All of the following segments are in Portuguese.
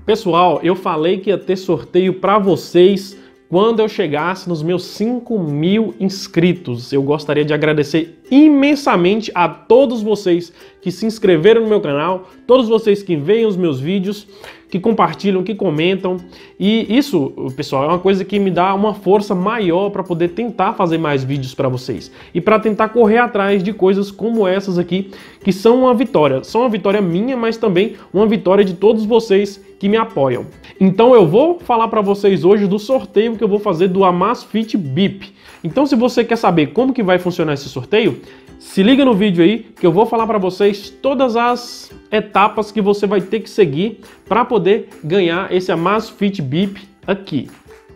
Pessoal, eu falei que ia ter sorteio para vocês quando eu chegasse nos meus 5.000 inscritos. Eu gostaria de agradecer imensamente a todos vocês que se inscreveram no meu canal, todos vocês que veem os meus vídeos, que compartilham, que comentam. E isso, pessoal, é uma coisa que me dá uma força maior para poder tentar fazer mais vídeos para vocês e para tentar correr atrás de coisas como essas aqui, que são uma vitória. São uma vitória minha, mas também uma vitória de todos vocês que me apoiam. Então eu vou falar para vocês hoje do sorteio que eu vou fazer do Amazfit Bip. Então se você quer saber como que vai funcionar esse sorteio, se liga no vídeo aí que eu vou falar para vocês todas as etapas que você vai ter que seguir para poder ganhar esse Amazfit Bip aqui.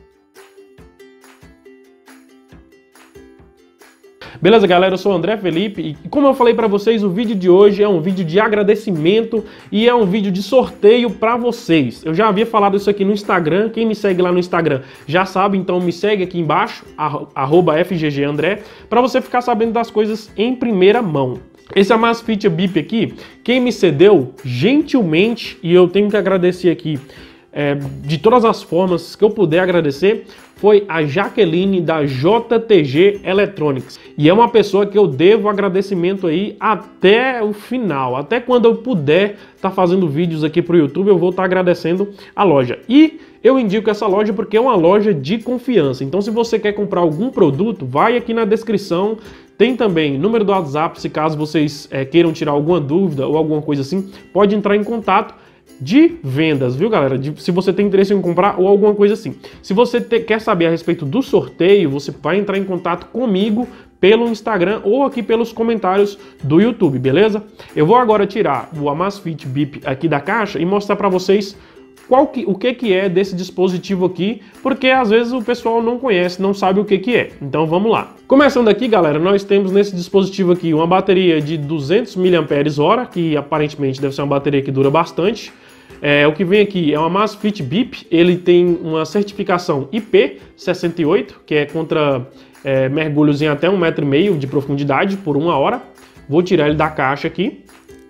Beleza, galera? Eu sou o André Felipe e como eu falei para vocês, o vídeo de hoje é um vídeo de agradecimento e é um vídeo de sorteio para vocês. Eu já havia falado isso aqui no Instagram, quem me segue lá no Instagram já sabe, então me segue aqui embaixo, @FGGAndré, para você ficar sabendo das coisas em primeira mão. Esse Amazfit Bip aqui, quem me cedeu gentilmente, e eu tenho que agradecer aqui de todas as formas que eu puder agradecer, foi a Jaqueline da JTG Electronics. E é uma pessoa que eu devo agradecimento aí até o final. Até quando eu puder estar fazendo vídeos aqui para o YouTube, eu vou estar agradecendo a loja. E eu indico essa loja porque é uma loja de confiança. Então se você quer comprar algum produto, vai aqui na descrição. Tem também número do WhatsApp, se caso vocês queiram tirar alguma dúvida ou alguma coisa assim, pode entrar em contato. De vendas, viu, galera? Se você tem interesse em comprar ou alguma coisa assim. Se você quer saber a respeito do sorteio, você vai entrar em contato comigo pelo Instagram ou aqui pelos comentários do YouTube, beleza? Eu vou agora tirar o Amazfit Bip aqui da caixa e mostrar para vocês o que é desse dispositivo aqui, porque às vezes o pessoal não conhece, não sabe o que é. Então vamos lá. Começando aqui, galera, nós temos nesse dispositivo aqui uma bateria de 200 mAh, que aparentemente deve ser uma bateria que dura bastante. O que vem aqui é uma Amazfit Bip, ele tem uma certificação IP68, que é contra mergulhos em até 1,5 m de profundidade por 1 hora. Vou tirar ele da caixa aqui.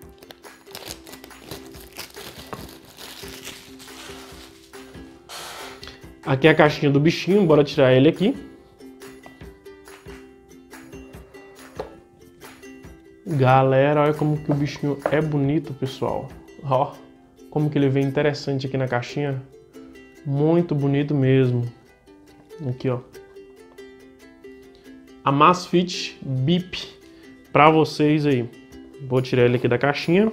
Aqui é a caixinha do bichinho, bora tirar ele aqui. Galera, olha como que o bichinho é bonito, pessoal. Ó, como que ele vem interessante aqui na caixinha. Muito bonito mesmo. Aqui, ó. Amazfit Bip pra vocês aí. Vou tirar ele aqui da caixinha.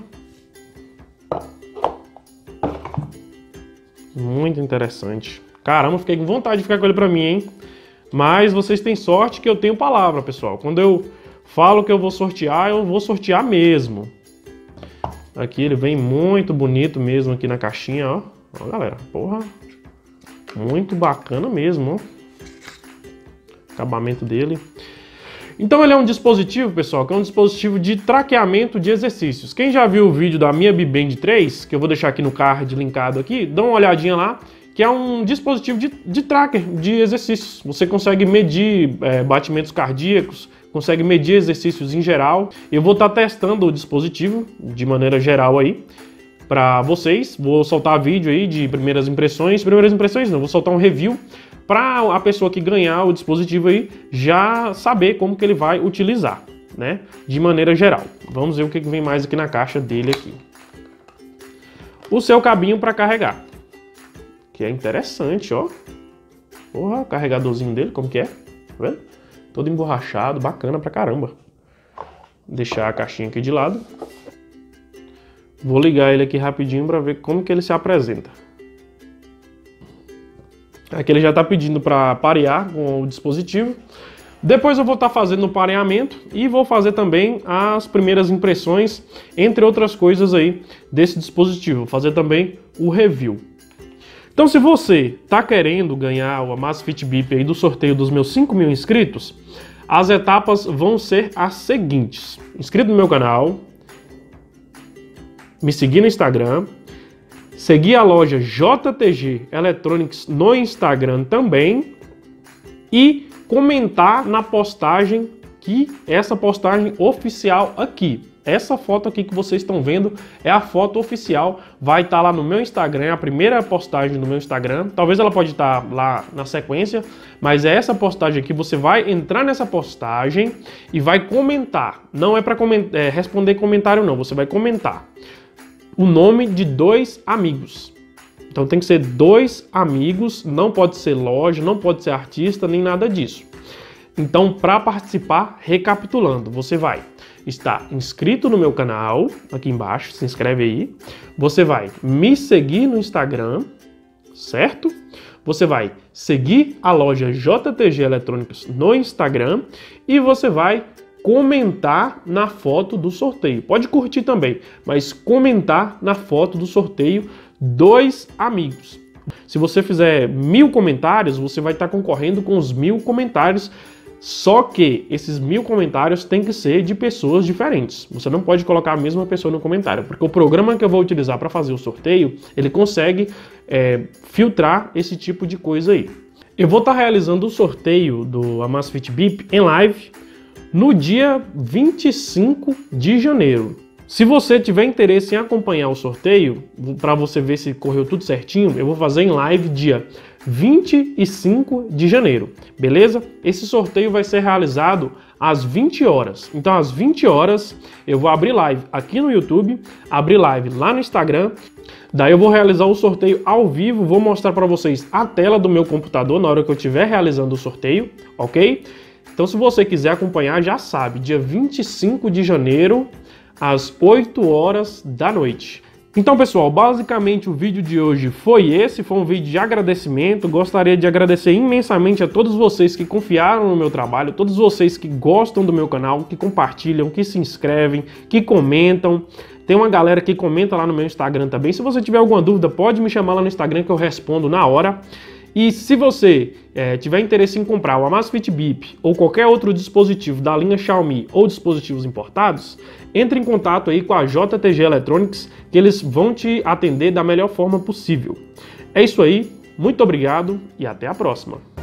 Muito interessante. Caramba, fiquei com vontade de ficar com ele pra mim, hein? Mas vocês têm sorte que eu tenho palavra, pessoal. Quando eu falo que eu vou sortear mesmo. Aqui ele vem muito bonito mesmo aqui na caixinha, ó. Ó, galera, porra. Muito bacana mesmo, ó. Acabamento dele. Então ele é um dispositivo, pessoal, que é um dispositivo de traqueamento de exercícios. Quem já viu o vídeo da minha Mi Band 3, que eu vou deixar aqui no card linkado aqui, dá uma olhadinha lá, que é um dispositivo de tracker de exercícios. Você consegue medir batimentos cardíacos, consegue medir exercícios em geral. Eu vou estar testando o dispositivo de maneira geral aí para vocês. Vou soltar vídeo aí de primeiras impressões. Primeiras impressões não, vou soltar um review para a pessoa que ganhar o dispositivo aí já saber como que ele vai utilizar, né? De maneira geral. Vamos ver o que vem mais aqui na caixa dele aqui. O seu cabinho para carregar, que é interessante, ó. Porra, o carregadorzinho dele, como que é? Tá vendo? Todo emborrachado, bacana pra caramba. Deixar a caixinha aqui de lado. Vou ligar ele aqui rapidinho para ver como que ele se apresenta. Aqui ele já está pedindo para parear com o dispositivo. Depois eu vou estar fazendo o pareamento e vou fazer também as primeiras impressões, entre outras coisas aí, desse dispositivo. Vou fazer também o review. Então se você está querendo ganhar o Amazfit Bip aí do sorteio dos meus 5.000 inscritos, as etapas vão ser as seguintes. Inscrito no meu canal, me seguir no Instagram, seguir a loja JTG Electronics no Instagram também e comentar na postagem, essa postagem oficial aqui. Essa foto aqui que vocês estão vendo é a foto oficial, vai estar lá no meu Instagram, é a primeira postagem do meu Instagram, talvez ela pode estar lá na sequência, mas é essa postagem aqui, você vai entrar nessa postagem e vai comentar, não é para responder comentário não, você vai comentar o nome de 2 amigos. Então tem que ser 2 amigos, não pode ser loja, não pode ser artista, nem nada disso. Então, para participar, recapitulando, você vai estar inscrito no meu canal, aqui embaixo, se inscreve aí. Você vai me seguir no Instagram, certo? Você vai seguir a loja JTG Eletrônicos no Instagram e você vai comentar na foto do sorteio. Pode curtir também, mas comentar na foto do sorteio 2 amigos. Se você fizer 1000 comentários, você vai estar concorrendo com os 1000 comentários. Só que esses 1000 comentários tem que ser de pessoas diferentes. Você não pode colocar a mesma pessoa no comentário, porque o programa que eu vou utilizar para fazer o sorteio, ele consegue filtrar esse tipo de coisa aí. Eu vou estar realizando o sorteio do Amazfit Bip em live no dia 25 de janeiro. Se você tiver interesse em acompanhar o sorteio, para você ver se correu tudo certinho, eu vou fazer em live dia 25 de janeiro, beleza? Esse sorteio vai ser realizado às 20 horas. Então, às 20 horas, eu vou abrir live aqui no YouTube, abrir live lá no Instagram. Daí eu vou realizar o sorteio ao vivo, vou mostrar para vocês a tela do meu computador na hora que eu estiver realizando o sorteio, ok? Então, se você quiser acompanhar, já sabe, dia 25 de janeiro, às 8 horas da noite. Então, pessoal, basicamente o vídeo de hoje foi esse, foi um vídeo de agradecimento. Gostaria de agradecer imensamente a todos vocês que confiaram no meu trabalho, todos vocês que gostam do meu canal, que compartilham, que se inscrevem, que comentam. Tem uma galera que comenta lá no meu Instagram também. Se você tiver alguma dúvida, pode me chamar lá no Instagram que eu respondo na hora. E se você tiver interesse em comprar o Amazfit Bip ou qualquer outro dispositivo da linha Xiaomi ou dispositivos importados, entre em contato aí com a JTG Electronics, que eles vão te atender da melhor forma possível. É isso aí, muito obrigado e até a próxima!